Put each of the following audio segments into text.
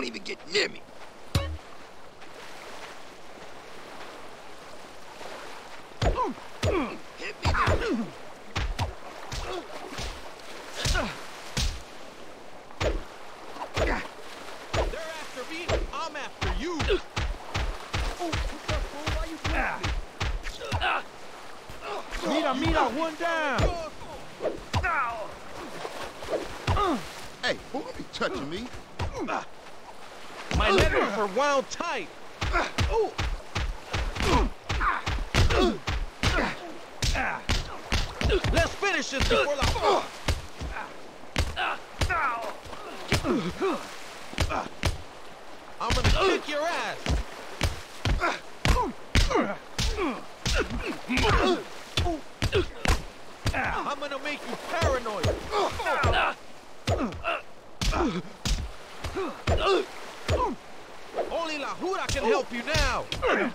Don't even get near me. Hit me then. They're after me, I'm after you. Oh, what's up, fool? Why you Mira, mira, one down. Hey, who gonna be touching me? My letters are wound tight. Let's finish this before the... I'm gonna kick your ass. I'm gonna make you paranoid. Only La Jura can help you now.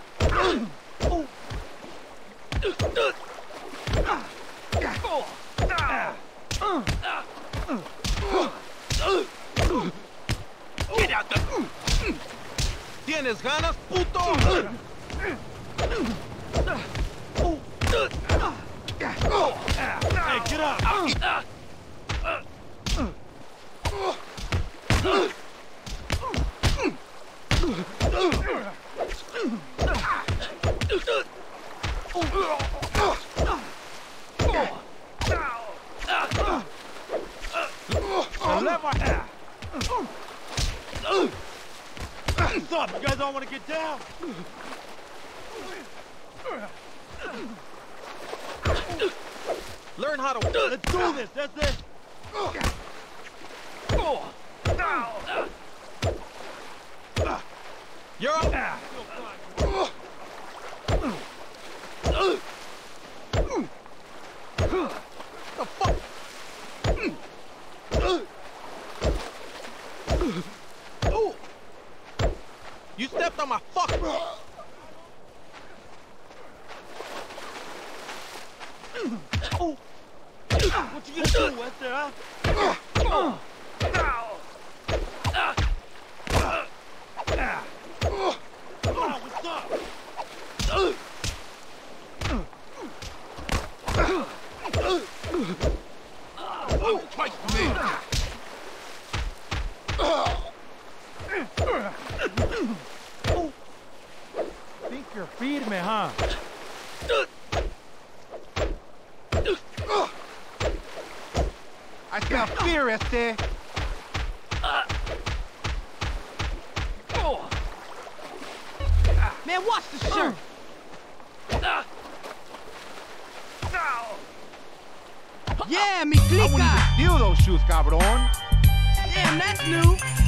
Get out the... ¿Tienes ganas, puto? Hey, get up! What's up? You guys all want to get down? Learn how to... Let's do this, that's it! You're up! The fuck? You stepped on my fuck! What you gonna do, Wester, huh? What's up? Oh, twice for me. Think you're feeding me, huh? I smell fear, Este. Man, watch the shirt! Yeah, me I wouldn't even steal those shoes, cabron. Damn, that's new!